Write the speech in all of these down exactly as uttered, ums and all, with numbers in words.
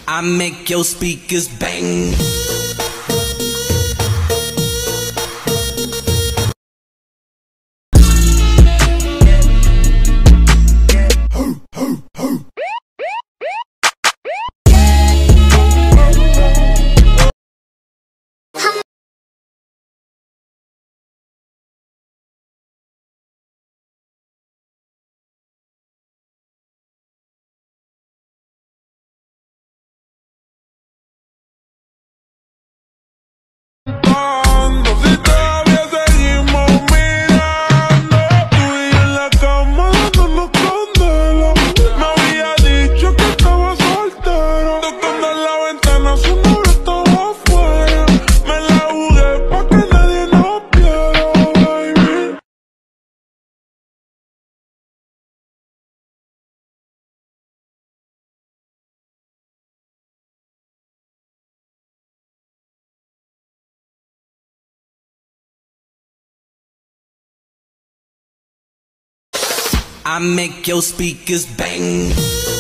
I make your speakers bang. I make your speakers bang.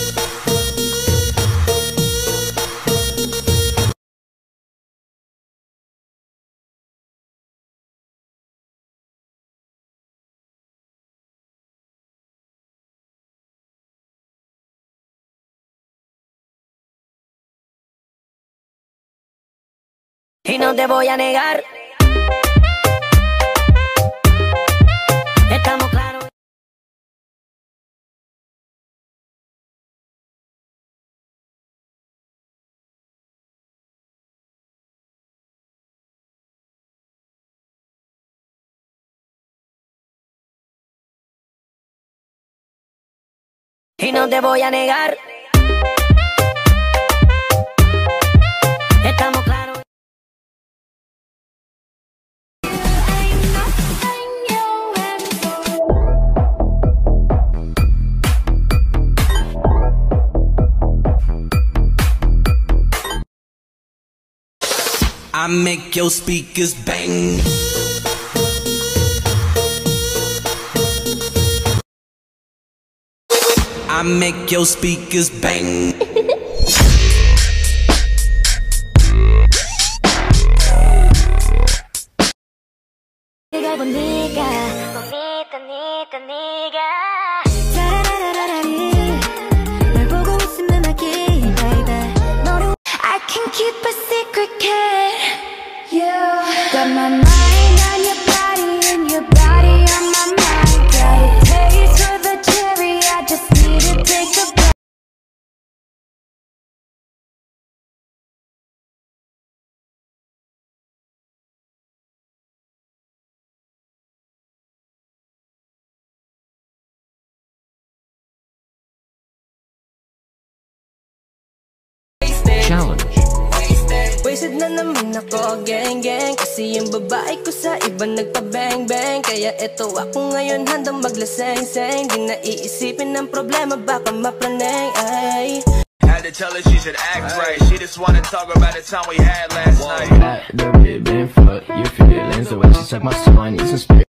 Y no te voy a negar, estamos claros. Y no te voy a negar, estamos claros. I make your speakers bang. I make your speakers bang. 네가 본 네가 bonita bonita 네가 짜라라라라리 널 보고 웃으면 하기 baby 너를 I can keep a secret kid. You got my mind on your body and your body on my mind. Got a taste for the cherry. I just need to take a bite. Challenge. Wasted na naman ako, gang gang. Kasi yung babae ko sa iba nagpa-bang bang. Kaya eto ako ngayon handang maglaseng-seng. Di na iisipin ng problema, baka mapraneng ay. Had to tell her she should act right. She just wanna talk about the time we had last night. That the bit been fucked, your feelings. The way she suck my soul, I need some spit.